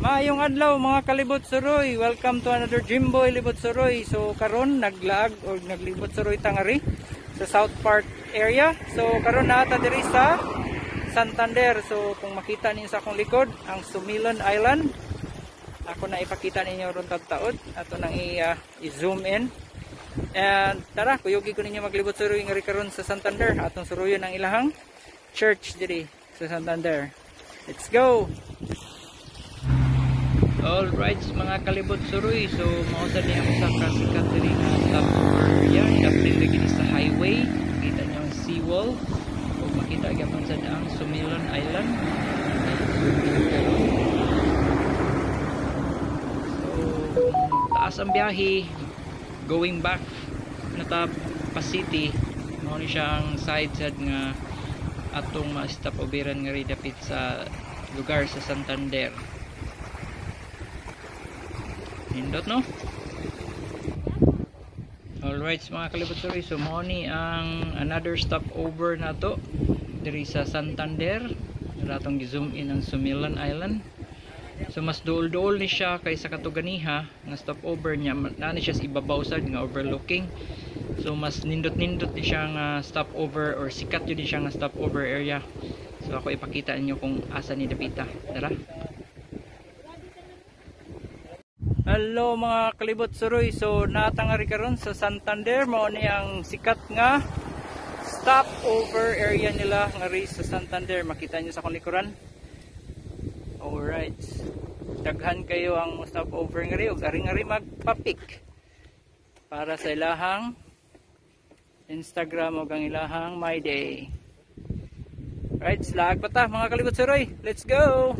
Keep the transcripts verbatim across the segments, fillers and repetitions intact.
Maayong adlaw mga kalibot Suroy. Welcome to another Jimboy Libot Suroy. So karon naglaag o naglibot Suroy tangari sa South Park area. So karon naata diri sa Santander. So kung makita ninyo sa akong likod, ang Sumilon Island. Ako na ipakita ninyo ron taud ato nang i-zoom uh, in. And tara, kuyugi ko ninyo maglibot Suroy ngari karon sa Santander. Atong suruyon ang ilahang church diri sa Santander. Let's go. Alright mga kalibot Suroy, so mausa niya ako sa kasikat diri nga stopover area, dapat lagi sa highway, makita niyo ang seawall o makita gyapon sa daang Sumilon Island. So taas ang biyahe going back nata pa city, mao ni siya ang side side nga atong ma-stopoveran nga ri dapit sa lugar sa Santander. Nindot no? Alright mga kalibot Suroy, so mo ni ang another stopover na to diri sa Santander. Ratong gi-zoom in ang Sumilon Island. So mas duol-duol ni siya kaysa katuganiha nga stopover niya, na ni siya sa ibabaw sad nga overlooking. So mas nindot-nindot ni siya nga stopover or sikat yun ni siya nga stopover area. So ako ipakita ninyo kung asa ni dapita. Tara. Hello mga kalibot Suroy, so natangari karon sa Santander, mao ni ang sikat nga stopover area nila ngari sa Santander. Makita niyo sa akong likuran. Alright, daghan kayo ang stopover ngari ug ari-ari magpa-pick para sa ilahang Instagram ug ang ilahang my day. Right, slag pa ta mga kalibot Suroy, let's go.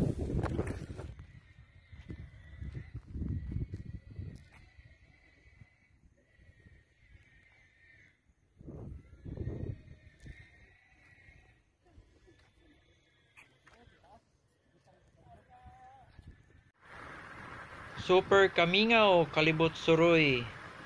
Super kamingaw kalibot Suroy.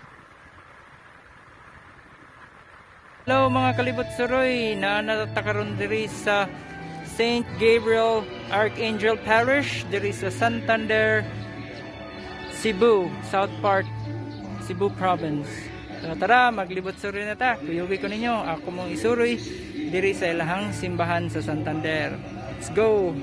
Hello mga kalibot Suroy, na natakaron diri sa Saint Gabriel Archangel Parish diri sa Santander Cebu, South Park, Cebu Province. So tara, maglibot Suroy na ta. Kuyugi ko ninyo, ako mong isuroy diri sa ilahang simbahan sa Santander. Let's go.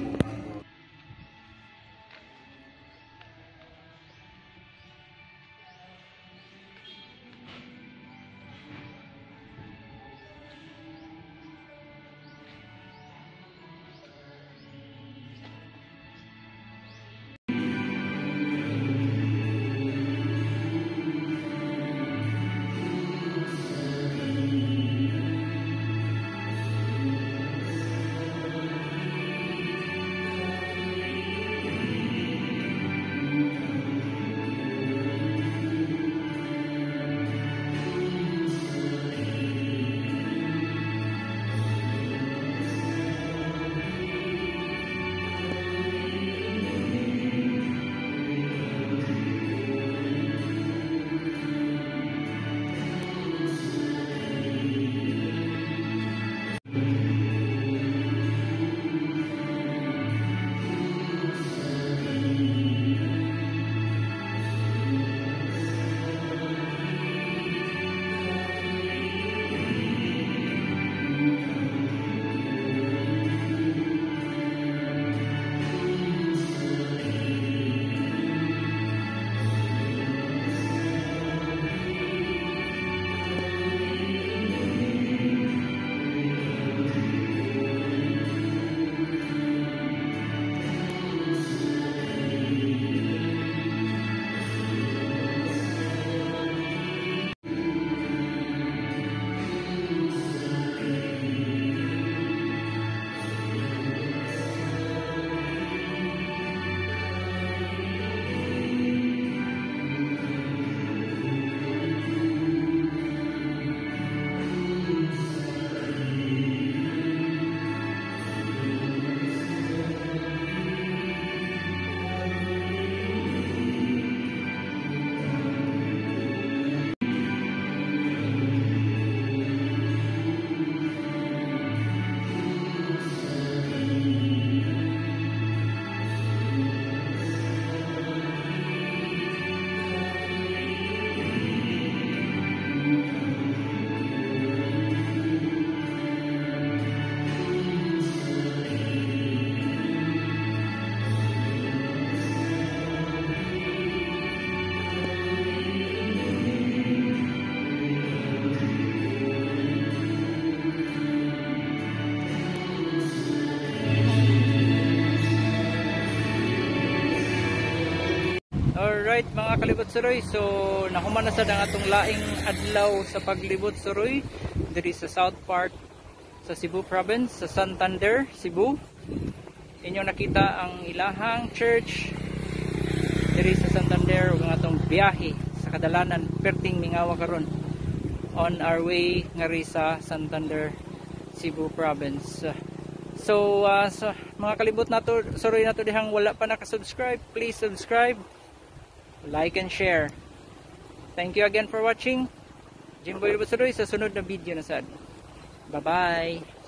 Alright mga kalibot Suroy, so nahuman na sad ang atong laing adlaw sa paglibot Suroy diri sa south part sa Cebu province, sa Santander Cebu. Inyo nakita ang ilahang church diri sa Santander ug ang atong biyahe sa kadalanan perting mingawa karon on our way ngari sa Santander Cebu province. So, uh, so mga kalibot nato Suroy nato dihang wala pa naka-subscribe, please subscribe, like and share. Thank you again for watching. Jimboy Libot Suroy sa sunod na video na sad. Bye bye.